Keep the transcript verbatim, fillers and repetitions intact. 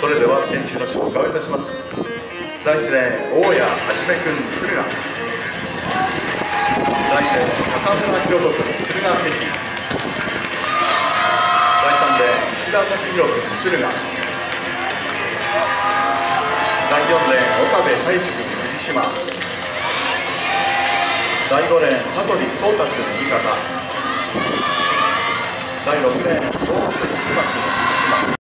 それでは選手の紹介をいたします。だいいちレーン、大谷はじめ君、敦賀。だいにレーン、高村博人君、敦賀気比。だいさんレーン、石田達弘君、敦賀。だいよんレーン、岡部大志君、藤島。だいごレーン、羽鳥颯太君、新潟。だいろくレーン、大津今君、藤島。